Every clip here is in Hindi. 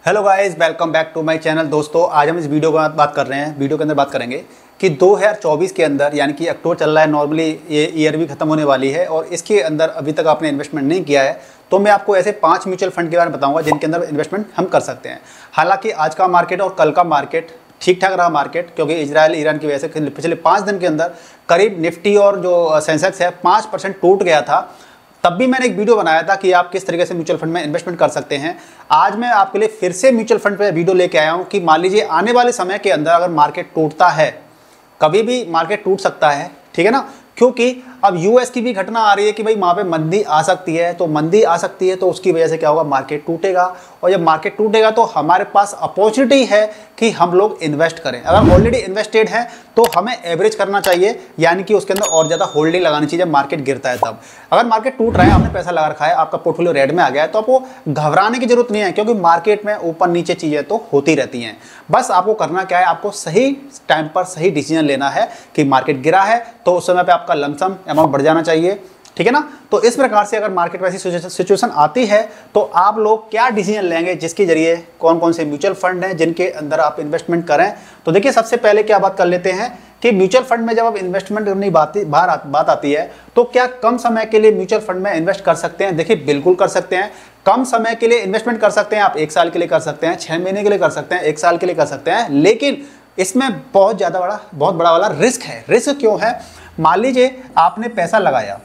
Hello guys, welcome back to my channel. दोस्तों, आज हम इस वीडियो को बात कर रहे हैं। वीडियो के अंदर बात करेंगे कि 2024 के अंदर, यानी कि अक्टूबर चल रहा है, नॉर्मली ये ईयर भी खत्म होने वाली है और इसके अंदर अभी तक आपने इन्वेस्टमेंट नहीं किया है तो मैं आपको ऐसे 5 म्यूचुअल फंड के बारे में बताऊंगा जिनके अंदर इन्वेस्टमेंट हम कर सकते हैं। हालांकि आज का मार्केट और कल का मार्केट ठीक ठाक रहा मार्केट, क्योंकि इजराइल ईरान की वजह से पिछले 5 दिन के अंदर करीब निफ्टी और जो सेंसेक्स है 5% टूट गया था। तब भी मैंने एक वीडियो बनाया था कि आप किस तरीके से म्यूचुअल फंड में इन्वेस्टमेंट कर सकते हैं। आज मैं आपके लिए फिर से म्यूचुअल फंड पे वीडियो लेके आया हूं कि मान लीजिए आने वाले समय के अंदर अगर मार्केट टूटता है, कभी भी मार्केट टूट सकता है, ठीक है ना, क्योंकि अब यूएस की भी घटना आ रही है कि भाई वहाँ पे मंदी आ सकती है, तो मंदी आ सकती है तो उसकी वजह से क्या होगा, मार्केट टूटेगा। और जब मार्केट टूटेगा तो हमारे पास अपॉर्चुनिटी है कि हम लोग इन्वेस्ट करें। अगर ऑलरेडी इन्वेस्टेड है तो हमें एवरेज करना चाहिए, यानी कि उसके अंदर और ज़्यादा होल्डिंग लगानी चाहिए जब मार्केट गिरता है तब। अगर मार्केट टूट रहा है, आपने पैसा लगा रखा है, आपका पोर्टफोलियो रेड में आ गया है, तो आपको घबराने की जरूरत नहीं है, क्योंकि मार्केट में ऊपर नीचे चीज़ें तो होती रहती हैं। बस आपको करना क्या है, आपको सही टाइम पर सही डिसीजन लेना है कि मार्केट गिरा है तो उस समय पर आपका लमसम अमाउंट बढ़ जाना चाहिए, ठीक है ना। तो इस प्रकार से अगर मार्केट में ऐसी सिचुएशन आती है तो आप लोग क्या डिसीजन लेंगे, जिसके जरिए कौन कौन से म्यूचुअल फंड हैं जिनके अंदर आप इन्वेस्टमेंट करें। तो देखिए, सबसे पहले क्या बात कर लेते हैं कि म्यूचुअल फंड में जब आप इन्वेस्टमेंट करने की बात आती है तो क्या कम समय के लिए म्यूचुअल फंड में इन्वेस्ट कर सकते हैं? देखिए, बिल्कुल कर सकते हैं। कम समय के लिए इन्वेस्टमेंट कर सकते हैं आप, 1 साल के लिए कर सकते हैं, 6 महीने के लिए कर सकते हैं, 1 साल के लिए कर सकते हैं, लेकिन इसमें बहुत बड़ा वाला रिस्क है। रिस्क क्यों है? मान लीजिए आपने पैसा लगाया,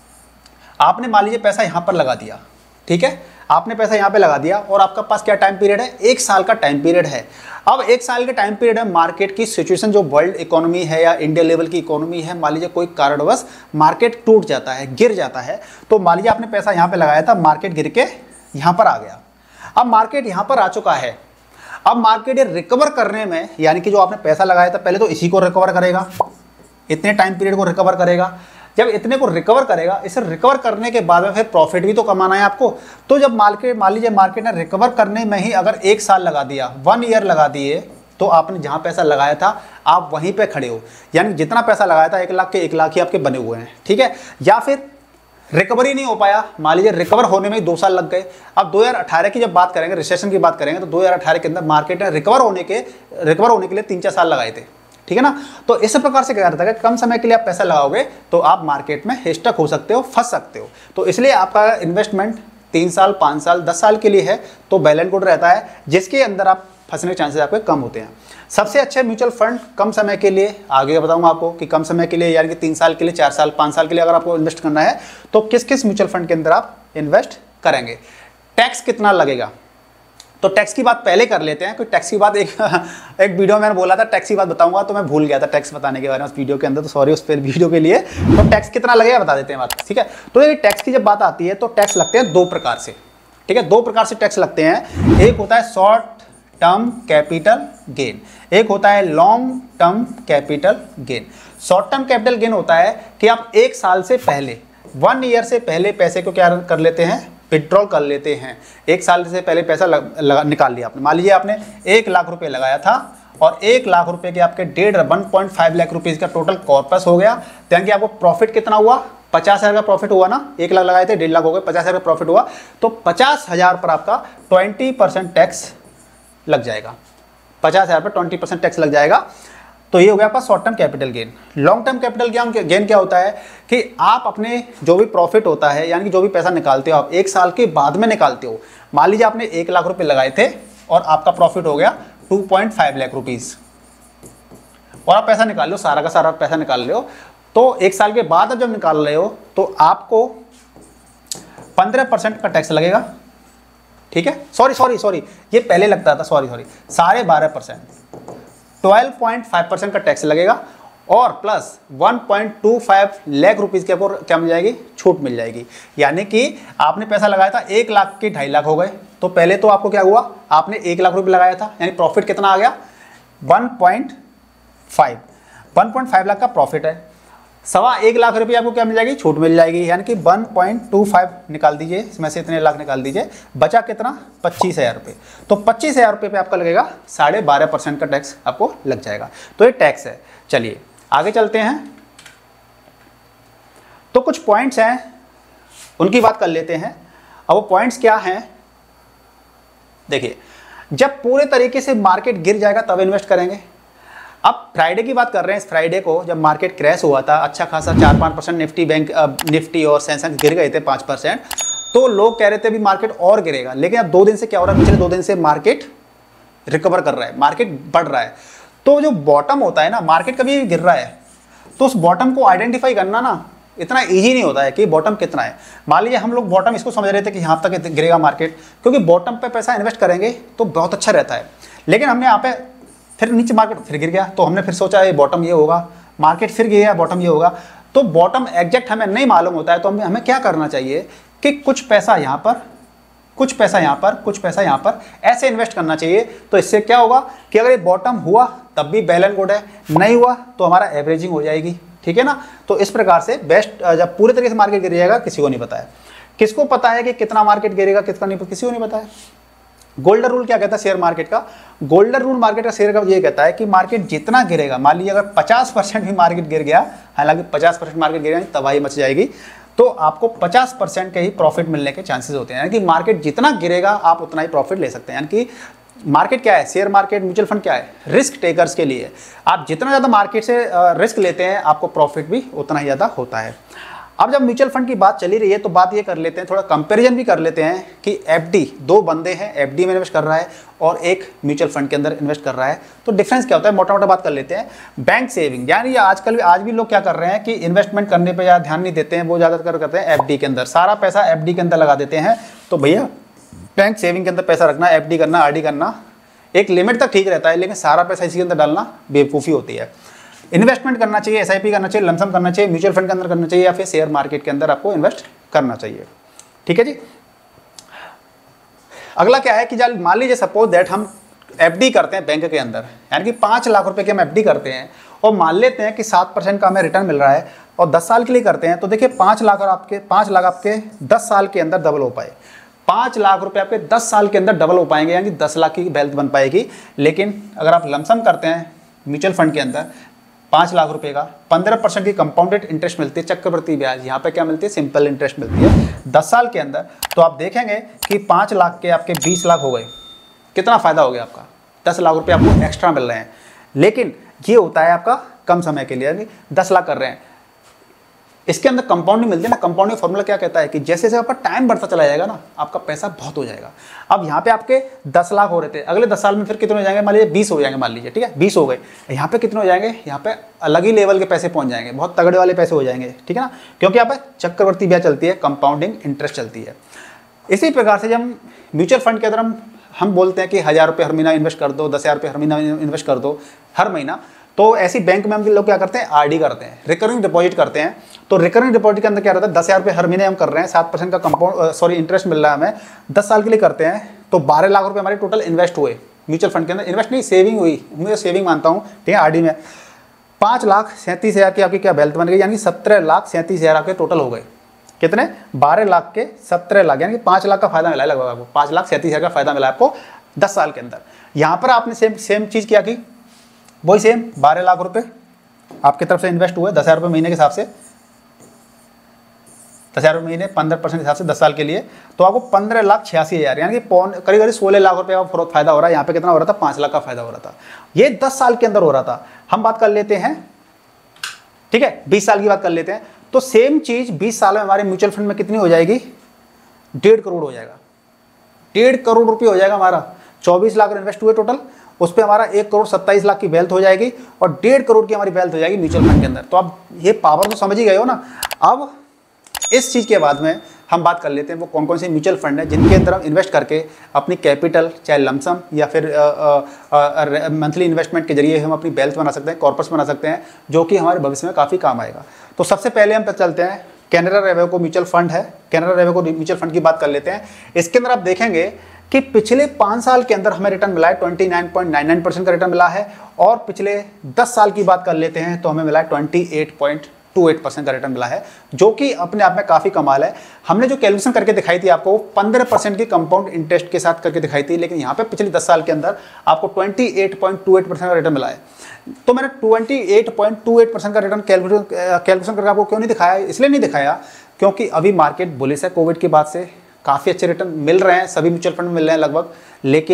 आपने मान लीजिए पैसा यहां पर लगा दिया, ठीक है, आपने पैसा यहां पे लगा दिया और आपका पास क्या टाइम पीरियड है, 1 साल का टाइम पीरियड है। अब 1 साल के टाइम पीरियड में मार्केट की सिचुएशन, जो वर्ल्ड इकोनॉमी है या इंडिया लेवल की इकोनॉमी है, मान लीजिए कोई कारणवश मार्केट टूट जाता है, गिर जाता है, तो मान लीजिए आपने पैसा यहां पे लगाया था, मार्केट गिर के यहां पर आ गया। अब मार्केट यहां पर आ चुका है, अब मार्केट रिकवर करने में, यानी कि जो आपने पैसा लगाया था पहले तो इसी को रिकवर करेगा, इतने टाइम पीरियड को रिकवर करेगा। जब इतने को रिकवर करेगा, इसे रिकवर करने के बाद में फिर प्रॉफिट भी तो कमाना है आपको। तो जब मार्केट, मान लीजिए मार्केट ने रिकवर करने में ही अगर 1 साल लगा दिया, 1 ईयर लगा दिए, तो आपने जहां पैसा लगाया था आप वहीं पे खड़े हो, यानी जितना पैसा लगाया था 1 लाख के 1 लाख ही आपके बने हुए हैं, ठीक है। या फिर रिकवरी नहीं हो पाया, मान लीजिए रिकवर होने में ही 2 साल लग गए। अब 2018 की जब बात करेंगे, रिसेशन की बात करेंगे, तो 2018 के अंदर मार्केट ने रिकवर होने के लिए 3-4 साल लगाए थे, ठीक है ना। तो इस प्रकार से क्या रहता है कि कम समय के लिए आप पैसा लगाओगे तो आप मार्केट में स्टक हो सकते हो, फंस सकते हो। तो इसलिए आपका इन्वेस्टमेंट 3 साल, 5 साल, 10 साल के लिए है तो वेल एंड गुड रहता है, जिसके अंदर आप फंसने के चांसेस आपके कम होते हैं। सबसे अच्छे म्यूचुअल फंड कम समय के लिए, आगे बताऊंगा आपको कि कम समय के लिए, यानी कि 3 साल के लिए, 4 साल, 5 साल के लिए अगर आपको इन्वेस्ट करना है तो किस किस म्यूचुअल फंड के अंदर आप इन्वेस्ट करेंगे। टैक्स कितना लगेगा, तो टैक्स की बात पहले कर लेते हैं। कोई टैक्स की बात एक वीडियो में मैंने बोला था टैक्स की बात बताऊंगा, तो मैं भूल गया था टैक्स बताने के बारे में उस वीडियो के अंदर, तो सॉरी उस पर वीडियो के लिए। तो टैक्स कितना लगेगा बता देते हैं बात, ठीक है। तो ये टैक्स की जब बात आती है तो टैक्स लगते हैं 2 प्रकार से, ठीक है, 2 प्रकार से टैक्स लगते हैं। एक होता है शॉर्ट टर्म कैपिटल गेन, एक होता है long term capital gain. Short term capital gain होता है कि आप 1 साल से पहले, 1 ईयर से पहले पैसे को क्या कर लेते हैं, विड्रॉल कर लेते हैं। 1 साल से पहले पैसा निकाल लिया आपने, मान लीजिए आपने 1 लाख रुपए लगाया था और 1 लाख रुपए के आपके 1.5 लाख रुपीज़ का टोटल कॉर्पस हो गया, यानी कि आपको प्रॉफिट कितना हुआ, 50,000 का प्रॉफिट हुआ ना। 1 लाख लगाए थे, 1.5 लाख हो गए, 50,000 का प्रॉफिट हुआ, तो 50,000 पर आपका 20% टैक्स लग जाएगा। 50,000 पर 20% टैक्स लग जाएगा। तो ये हो गया आपका short term capital gain. Long term capital gain क्या होता है कि आप अपने जो भी प्रॉफिट होता है, यानी कि जो भी पैसा निकालते हो आप 1 साल के बाद में निकालते हो। मान लीजिए आपने 1 लाख रुपए लगाए थे और आपका प्रॉफिट हो गया 2.5 लाख रुपीज, और आप पैसा निकाल लो, सारा का सारा पैसा निकाल लो, तो 1 साल के बाद आप जब निकाल रहे हो तो आपको 15% का टैक्स लगेगा, ठीक है। सॉरी, ये पहले लगता था, सॉरी 12.5%, 12.5% का टैक्स लगेगा और प्लस 1.25 लाख रुपीज़ के आपको क्या मिल जाएगी, छूट मिल जाएगी। यानी कि आपने पैसा लगाया था 1 लाख के 2.5 लाख हो गए, तो पहले तो आपको क्या हुआ, आपने 1 लाख रुपये लगाया था, यानी प्रॉफिट कितना आ गया, 1.5 लाख का प्रॉफिट है। 1.25 लाख रुपये आपको क्या मिल जाएगी, छूट मिल जाएगी, यानी कि 1.25 निकाल दीजिए, इसमें से इतने लाख निकाल दीजिए, बचा कितना, 25,000 रुपये। तो 25,000 रुपये पे आपका लगेगा 12.5% का टैक्स आपको लग जाएगा। तो ये टैक्स है। चलिए आगे चलते हैं, तो कुछ पॉइंट्स हैं उनकी बात कर लेते हैं। अब वो पॉइंट्स क्या हैं, देखिए जब पूरे तरीके से मार्केट गिर जाएगा तब इन्वेस्ट करेंगे। अब फ्राइडे की बात कर रहे हैं, इस फ्राइडे को जब मार्केट क्रैश हुआ था, अच्छा खासा 4-5% निफ्टी और सेंसेक्स गिर गए थे 5%, तो लोग कह रहे थे अभी मार्केट और गिरेगा। लेकिन अब 2 दिन से क्या हो रहा है, पिछले 2 दिन से मार्केट रिकवर कर रहा है, मार्केट बढ़ रहा है। तो जो बॉटम होता है ना, मार्केट कभी गिर रहा है तो उस बॉटम को आइडेंटिफाई करना ना इतना इजी नहीं होता है कि बॉटम कितना है। मान लीजिए हम लोग बॉटम इसको समझ रहे थे कि यहाँ तक गिरेगा मार्केट, क्योंकि बॉटम पे पैसा इन्वेस्ट करेंगे तो बहुत अच्छा रहता है। लेकिन हमने यहाँ पे फिर नीचे मार्केट फिर गिर गया, तो हमने फिर सोचा ये बॉटम ये होगा, मार्केट फिर गिर गया, बॉटम ये होगा। तो बॉटम एग्जैक्ट हमें नहीं मालूम होता है, तो हमें क्या करना चाहिए कि कुछ पैसा यहाँ पर, कुछ पैसा यहाँ पर, कुछ पैसा यहाँ पर, ऐसे इन्वेस्ट करना चाहिए। तो इससे क्या होगा कि अगर ये बॉटम हुआ तब भी वेल एंड गुड है, नहीं हुआ तो हमारा एवरेजिंग हो जाएगी, ठीक है ना। तो इस प्रकार से बेस्ट, जब पूरे तरीके से मार्केट गिर जाएगा किसी को नहीं पता है। किसको पता है कि कितना मार्केट गिरेगा कितना नहीं, किसी को नहीं पता है। गोल्डन रूल क्या कहता है शेयर मार्केट का? गोल्डन रूल मार्केट का शेयर का ये कहता है कि मार्केट जितना गिरेगा, मान लीजिए अगर 50% भी मार्केट गिर गया, हालांकि 50% मार्केट गिर गया तबाही मच जाएगी, तो आपको 50% के ही प्रॉफिट मिलने के चांसेस होते हैं। यानी कि मार्केट जितना गिरेगा आप उतना ही प्रॉफिट ले सकते हैं। यानी कि मार्केट क्या है, शेयर मार्केट, म्यूचुअल फंड क्या है, रिस्क टेकर्स के लिए। आप जितना ज़्यादा मार्केट से रिस्क लेते हैं आपको प्रॉफिट भी उतना ही ज़्यादा होता है। अब जब म्यूचुअल फंड की बात चली रही है तो बात ये कर लेते हैं, थोड़ा कंपैरिजन भी कर लेते हैं कि एफडी, 2 बंदे हैं, एफडी में इन्वेस्ट कर रहा है और एक म्यूचुअल फंड के अंदर इन्वेस्ट कर रहा है, तो डिफरेंस क्या होता है, मोटा मोटा बात कर लेते हैं। बैंक सेविंग, यानी आज भी लोग क्या कर रहे हैं कि इन्वेस्टमेंट करने पर ज़्यादा ध्यान नहीं देते हैं, वो ज़्यादातर करते हैं एफडी के अंदर, सारा पैसा एफडी के अंदर लगा देते हैं। तो भैया बैंक सेविंग के अंदर पैसा रखना, एफडी करना, आरडी करना एक लिमिट तक ठीक रहता है, लेकिन सारा पैसा इसी के अंदर डालना बेवकूफ़ी होती है। इन्वेस्टमेंट करना चाहिए, एसआईपी करना चाहिए, लमसम करना चाहिए, म्यूचुअल फंड के अंदर करना चाहिए, या फिर शेयर मार्केट के अंदर आपको इन्वेस्ट करना चाहिए, ठीक है जी। अगला क्या है कि जब मान लीजिए सपोज दैट हम एफडी करते हैं बैंक के अंदर, यानी कि 5 लाख रुपए की हम एफडी करते हैं और मान लेते हैं कि 7% का हमें रिटर्न मिल रहा है और 10 साल के लिए करते हैं, तो देखिए 5 लाख आपके 10 साल के अंदर डबल हो पाए। 5 लाख रुपए आपके 10 साल के अंदर डबल हो पाएंगे, यानी 10 लाख की वेल्थ बन पाएगी। लेकिन अगर आप लमसम करते हैं म्यूचुअल फंड के अंदर 5 लाख रुपए का 15% की कंपाउंडेड इंटरेस्ट मिलती है, चक्रवृद्धि ब्याज, यहाँ पे क्या मिलती है, सिंपल इंटरेस्ट मिलती है 10 साल के अंदर। तो आप देखेंगे कि 5 लाख के आपके 20 लाख हो गए, कितना फायदा हो गया आपका, 10 लाख रुपए आपको एक्स्ट्रा मिल रहे हैं। लेकिन ये होता है आपका कम समय के लिए, यानी 10 लाख कर रहे हैं, इसके अंदर कंपाउंडिंग मिलती है ना। कंपाउंडिंग फॉर्मूला क्या कहता है कि जैसे जैसे आपका टाइम बढ़ता चला जाएगा ना, आपका पैसा बहुत हो जाएगा। अब यहाँ पे आपके 10 लाख हो रहे थे, अगले 10 साल में फिर कितने हो जाएंगे, मान लीजिए 20 हो जाएंगे, मान लीजिए, ठीक है 20 हो गए, यहाँ पे कितने हो जाएंगे, यहाँ पे अलग ही लेवल के पैसे पहुँच जाएंगे, बहुत तगड़े वाले पैसे हो जाएंगे, ठीक है ना, क्योंकि यहाँ पे चक्रवृद्धि ब्याज चलती है, कंपाउंडिंग इंटरेस्ट चलती है। इसी प्रकार से जब म्यूचुअल फंड के अंदर हम बोलते हैं कि 1000 रुपये हर महीना इन्वेस्ट कर दो, 10,000 रुपये हर महीना इन्वेस्ट कर दो हर महीना, तो ऐसी बैंक में हम लोग क्या करते हैं, आरडी करते हैं, रिकरिंग डिपॉजिट करते हैं। तो रिकरिंग डिपॉजिट के अंदर क्या रहता है, 10,000 रुपये हर महीने हम कर रहे हैं, 7% का इंटरेस्ट मिल रहा है हमें, 10 साल के लिए करते हैं, तो 12 लाख रुपये हमारे टोटल इन्वेस्ट हुए म्यूचुअल फंड के अंदर। इन्वेस्ट नहीं, सेविंग हुई, मुझे सेविंग मानता हूँ, ठीक है, आरडी में 5,37,000 की आपकी क्या वेल्थ बन गई, यानी 17,37,000 आपके टोटल हो गए। कितने, 12 लाख के 17 लाख, यानी कि 5 लाख का फायदा मिला है लगभग आपको, 5,37,000 का फायदा मिला है आपको 10 साल के अंदर। यहाँ पर आपने सेम चीज़ क्या की, वही सेम 12 लाख रुपए आपकी तरफ से इन्वेस्ट हुए 10,000 रुपये महीने के हिसाब से, 10,000 रुपये महीने 15% के हिसाब से 10 साल के लिए, तो आपको 15,86,000 यानी कि करीब करीब 16 लाख रुपये का फायदा हो रहा है। यहाँ पे कितना हो रहा था, 5 लाख का फायदा हो रहा था, ये 10 साल के अंदर हो रहा था। हम बात कर लेते हैं, ठीक है, 20 साल की बात कर लेते हैं, तो सेम चीज 20 साल में हमारे म्यूचुअल फंड में कितनी हो जाएगी, 1.5 करोड़ हो जाएगा, 1.5 करोड़ रुपये हो जाएगा हमारा। 24 लाख इन्वेस्ट हुए टोटल, उस पर हमारा 1 करोड़ 27 लाख की वेल्थ हो जाएगी और 1.5 करोड़ की हमारी वेल्थ हो जाएगी म्यूचुअल फंड के अंदर। तो आप ये पावर तो समझ ही गए हो ना। अब इस चीज़ के बाद में हम बात कर लेते हैं वो कौन कौन से म्यूचुअल फंड है जिनके अंदर हम इन्वेस्ट करके अपनी कैपिटल, चाहे लमसम या फिर मंथली इन्वेस्टमेंट के जरिए हम अपनी वेल्थ बना सकते हैं, कॉर्पस बना सकते हैं, जो कि हमारे भविष्य में काफ़ी काम आएगा। तो सबसे पहले हम चलते हैं, कैनरा रेवेको म्यूचुअल फंड है, कैनरा रेवेको म्यूचुअल फंड की बात कर लेते हैं। इसके अंदर आप देखेंगे कि पिछले 5 साल के अंदर हमें रिटर्न मिला है 29.99% का रिटर्न मिला है, और पिछले 10 साल की बात कर लेते हैं तो हमें मिला है 28.28% का रिटर्न मिला है, जो कि अपने आप में काफ़ी कमाल है। हमने जो कैलकुलेशन करके दिखाई थी आपको 15% की कंपाउंड इंटरेस्ट के साथ करके दिखाई थी, लेकिन यहाँ पे पिछले 10 साल के अंदर आपको 28.28% का रिटर्न मिला है। तो मैंने 28.28% का रिटर्न कैलकुलेशन करके आपको क्यों नहीं दिखाया, इसलिए नहीं दिखाया क्योंकि अभी मार्केट बुलिश है, कोविड के बाद से काफ़ी अच्छे रिटर्न मिल रहे हैं, सभी म्यूचुअल फंड में मिल रहे हैं लगभग, लेकिन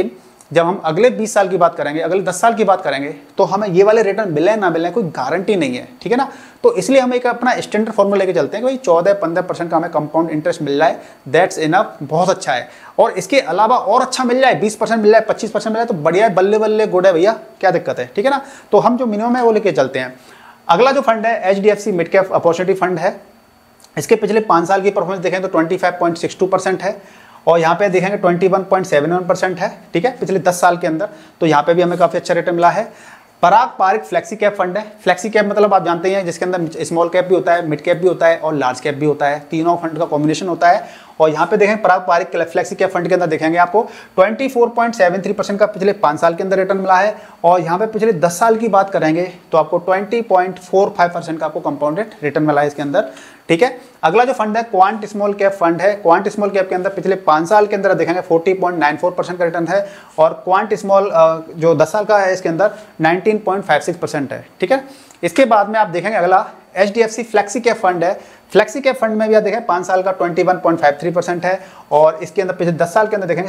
जब हम अगले 20 साल की बात करेंगे, अगले 10 साल की बात करेंगे, तो हमें ये वाले रिटर्न मिले ना मिले कोई गारंटी नहीं है, ठीक है ना। तो इसलिए हम एक अपना स्टैंडर्ड फॉर्मूला लेके चलते हैं कि भाई 14-15% का हमें कंपाउंड इंटरेस्ट मिल रहा है, दैट्स इनफ, बहुत अच्छा है। और इसके अलावा और अच्छा मिल जाए, 20% मिल जाए, 25% मिल जाए तो बढ़िया है, बल्ले बल्ले गुड है भैया, क्या दिक्कत है, ठीक है ना। तो हम जो मिनिमम है वो लेके चलते हैं। अगला जो फंड है HDFC mid cap opportunity fund है। इसके पिछले 5 साल की परफॉर्मेंस देखें तो 25.62% है और यहाँ पे देखेंगे 21.71% है, ठीक है, पिछले 10 साल के अंदर। तो यहाँ पे भी हमें काफ़ी अच्छा रिटर्न मिला है। Parag Parikh flexi cap fund है। फ्लेक्सी कैप मतलब आप जानते हैं जिसके अंदर स्मॉल कैप भी होता है, मिड कैप भी होता है और लार्ज कैप भी होता है, तीनों फंड का कॉम्बिनेशन होता है। और यहाँ पे देखें Parag Parikh flexi cap fund के अंदर देखेंगे आपको 24.73% का पिछले 5 साल के अंदर रिटर्न मिला है। और यहाँ पे पिछले 10 साल की बात करेंगे तो आपको 20.45% का आपको कंपाउंडेड रिटर्न मिला है इसके अंदर, ठीक है। अगला जो फंड है क्वांट स्मॉल कैप फंड है। क्वांट स्मॉल कैप के अंदर पिछले 5 साल के अंदर देखेंगे 40.94% का रिटर्न है और क्वांट स्मॉल जो 10 साल का है इसके अंदर 19.56% है, ठीक है। इसके बाद में आप देखेंगे अगला HDFC फ्लेक्सी कैप फंड है। फ्लेक्सी कैप फंड में भी आप देखें 5 साल का 21.53% है और इसके अंदर पिछले 10 साल के अंदर देखेंगे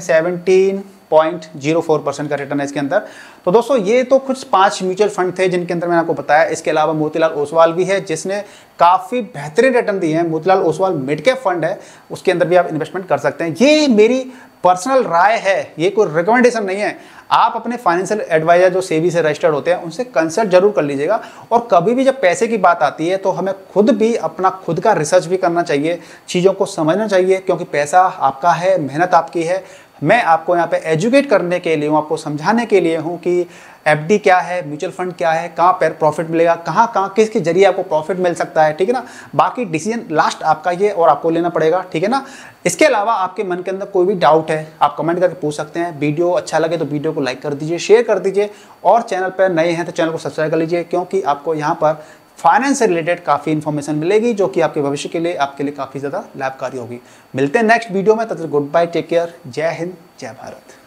17.04% का रिटर्न है इसके अंदर। तो दोस्तों ये तो कुछ 5 म्यूचुअल फंड थे जिनके अंदर मैंने आपको बताया। इसके अलावा मोतीलाल ओसवाल भी है जिसने काफ़ी बेहतरीन रिटर्न दिए हैं। Motilal Oswal mid cap fund है, उसके अंदर भी आप इन्वेस्टमेंट कर सकते हैं। ये मेरी पर्सनल राय है, ये कोई रिकमेंडेशन नहीं है। आप अपने फाइनेंशियल एडवाइजर जो सेबी से रजिस्टर्ड होते हैं उनसे कंसल्ट जरूर कर लीजिएगा। और कभी भी जब पैसे की बात आती है तो हमें खुद भी अपना खुद का रिसर्च भी करना चाहिए, चीज़ों को समझना चाहिए, क्योंकि पैसा आपका है, मेहनत आपकी है। मैं आपको यहाँ पे एजुकेट करने के लिए हूँ, आपको समझाने के लिए हूँ कि FD क्या है, म्यूचुअल फंड क्या है, कहाँ पर प्रॉफिट मिलेगा, कहाँ किसके जरिए आपको प्रॉफिट मिल सकता है, ठीक है ना। बाकी डिसीजन लास्ट आपका ये और आपको लेना पड़ेगा, ठीक है ना। इसके अलावा आपके मन के अंदर कोई भी डाउट है आप कमेंट करके पूछ सकते हैं। वीडियो अच्छा लगे तो वीडियो को लाइक कर दीजिए, शेयर कर दीजिए और चैनल पर नए हैं तो चैनल को सब्सक्राइब कर लीजिए, क्योंकि आपको यहाँ पर फाइनेंस से रिलेटेड काफ़ी इन्फॉर्मेशन मिलेगी जो कि आपके भविष्य के लिए आपके लिए काफ़ी ज़्यादा लाभकारी होगी। मिलते हैं नेक्स्ट वीडियो में, तब तक गुड बाय, टेक केयर, जय हिंद, जय भारत।